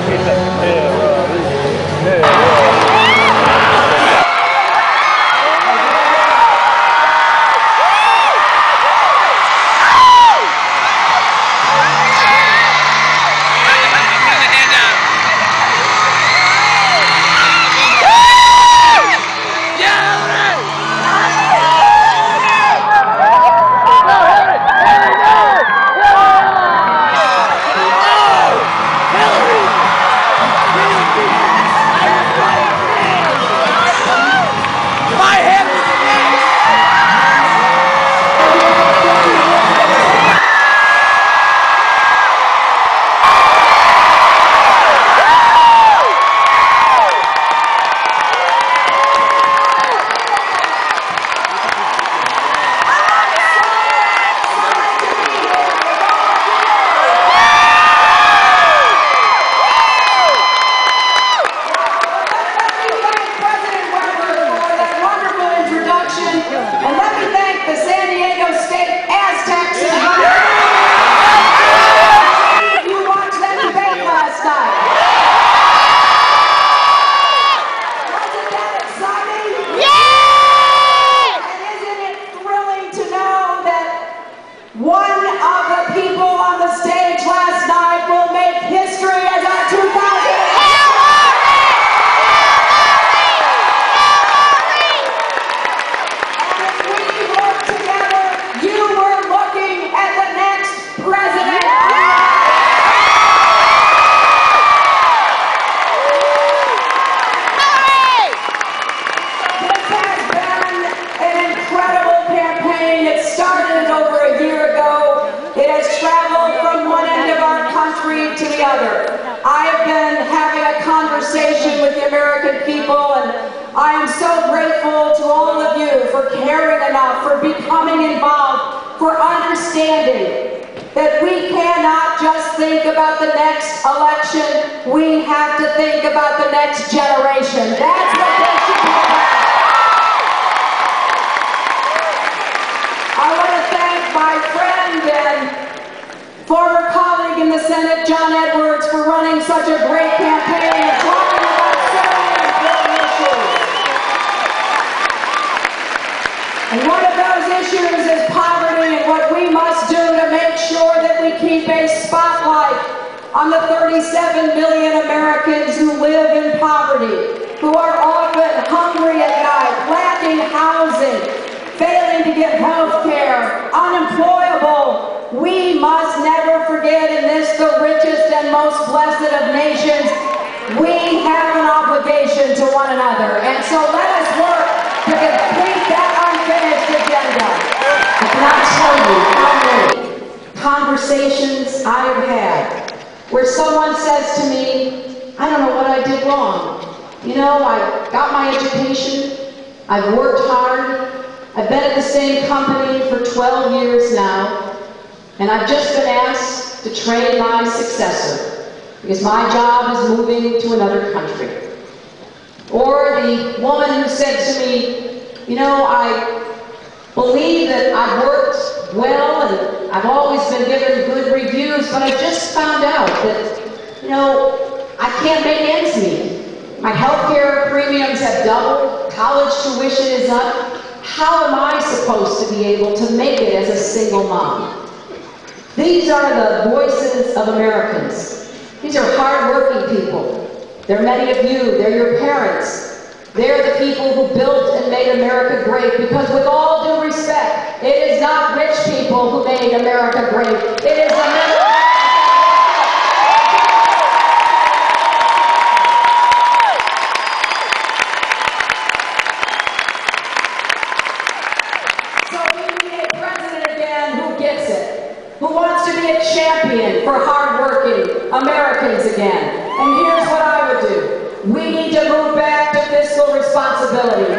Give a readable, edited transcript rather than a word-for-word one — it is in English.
I've been having a conversation with the American people, and I am so grateful to all of you for caring enough, for becoming involved, for understanding that we cannot just think about the next election, we have to think about the next generation. That's what this should be about. I want to thank my friend and former colleague in the Senate, John Edwards, for running such a great campaign and talking about so many important issues. And one of those issues is poverty, and what we must do to make sure that we keep a spotlight on the 37 million Americans who live in poverty, who are often hungry at night, lacking housing, failing to get health care, unemployable. We must never forget, in this, the richest and most blessed of nations, we have an obligation to one another. And so let us work to complete that unfinished agenda. I cannot tell you how many conversations I have had where someone says to me, I don't know what I did wrong. You know, I got my education, I've worked hard, I've been at the same company for 12 years now, and I've just been asked to train my successor because my job is moving to another country. Or the woman who said to me, you know, I believe that I've worked well and I've always been given good reviews, but I just found out that, you know, I can't make ends meet. My healthcare premiums have doubled, college tuition is up. How am I supposed to be able to make it as a single mom? These are the voices of Americans. These are hard-working people. They're many of you. They're your parents. They're the people who built and made America great, because with all due respect, it is not rich people who made America great. It is America. Who wants to be a champion for hard-working Americans again. And here's what I would do. We need to move back to fiscal responsibility.